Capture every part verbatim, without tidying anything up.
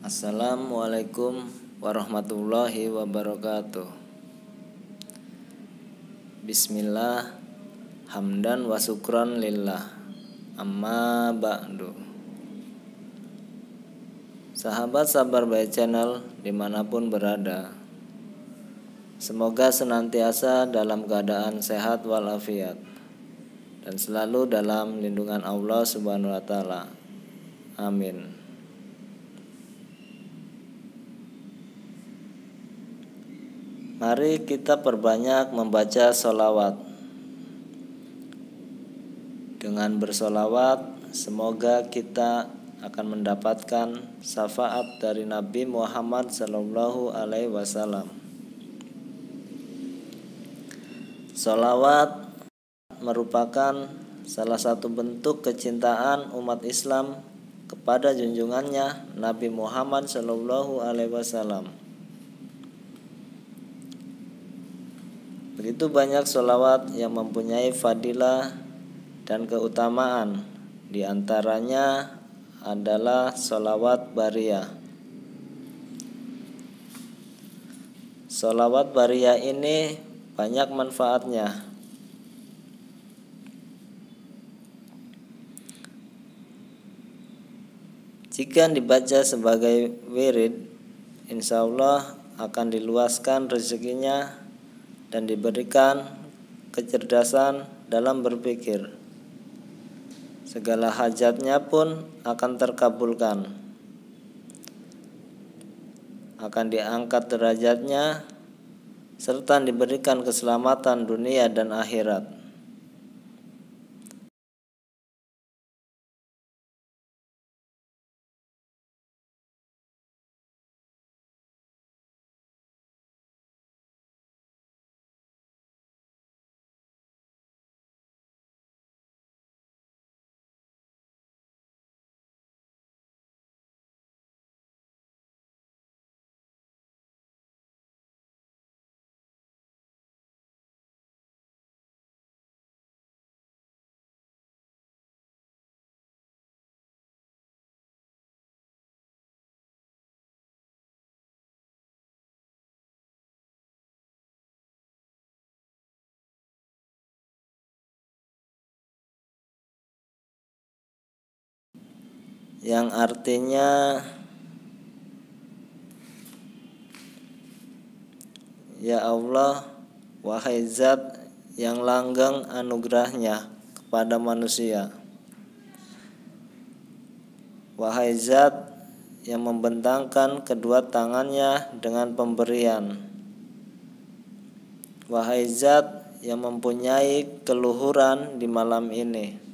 Assalamualaikum warahmatullahi wabarakatuh. Bismillah, hamdan wa syukran lillah, amma ba'du. Sahabat Sabar Baik Channel dimanapun berada, semoga senantiasa dalam keadaan sehat walafiat dan selalu dalam lindungan Allah Subhanahu wa Ta'ala. Amin. Mari kita perbanyak membaca sholawat. Dengan bersolawat, semoga kita akan mendapatkan syafaat dari Nabi Muhammad Sallallahu Alaihi Wasallam. Sholawat merupakan salah satu bentuk kecintaan umat Islam kepada junjungannya Nabi Muhammad Sallallahu Alaihi Wasallam. Begitu banyak sholawat yang mempunyai fadilah dan keutamaan. Di antaranya adalah sholawat bariyah. Sholawat bariyah ini banyak manfaatnya. Jika dibaca sebagai wirid, insya Allah akan diluaskan rezekinya dan diberikan kecerdasan dalam berpikir. Segala hajatnya pun akan terkabulkan. Akan diangkat derajatnya serta diberikan keselamatan dunia dan akhirat. Yang artinya, ya Allah, wahai Zat yang langgeng anugerahnya kepada manusia, wahai Zat yang membentangkan kedua tangannya dengan pemberian, wahai Zat yang mempunyai keluhuran di malam ini,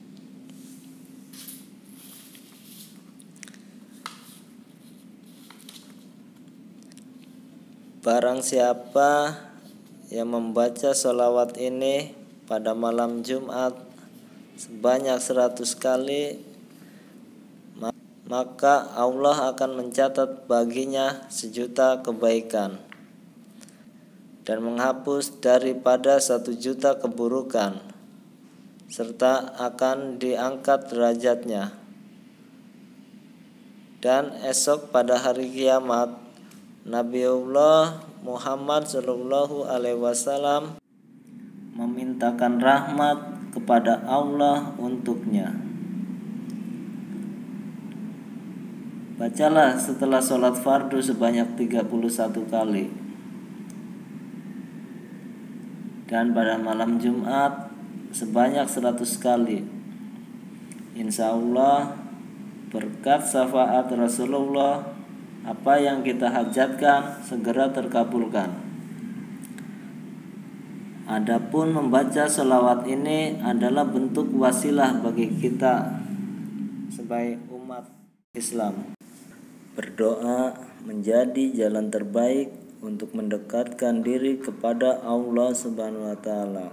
barang siapa yang membaca sholawat ini pada malam Jumat sebanyak seratus kali, maka Allah akan mencatat baginya sejuta kebaikan dan menghapus daripada satu juta keburukan, serta akan diangkat derajatnya. Dan esok pada hari kiamat, Nabiullah Muhammad Sallallahu Alaihi Wasallam memintakan rahmat kepada Allah untuknya. Bacalah setelah sholat fardu sebanyak tiga puluh satu kali. Dan pada malam Jumat sebanyak seratus kali. Insya Allah berkat syafaat Rasulullah, apa yang kita hajatkan segera terkabulkan. Adapun membaca sholawat ini adalah bentuk wasilah bagi kita sebagai umat Islam berdoa menjadi jalan terbaik untuk mendekatkan diri kepada Allah Subhanahu wa Ta'ala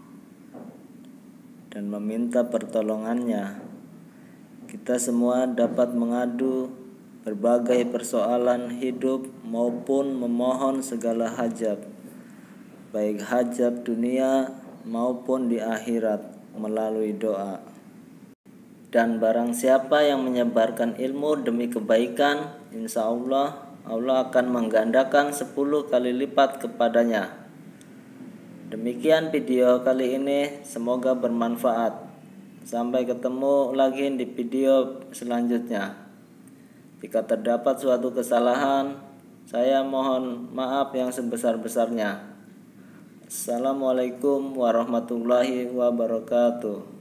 dan meminta pertolongannya. Kita semua dapat mengadu berbagai persoalan hidup maupun memohon segala hajat, baik hajat dunia maupun di akhirat melalui doa. Dan barang siapa yang menyebarkan ilmu demi kebaikan, insya Allah Allah akan menggandakan sepuluh kali lipat kepadanya. Demikian video kali ini, semoga bermanfaat. Sampai ketemu lagi di video selanjutnya. Jika terdapat suatu kesalahan, saya mohon maaf yang sebesar-besarnya. Assalamualaikum warahmatullahi wabarakatuh.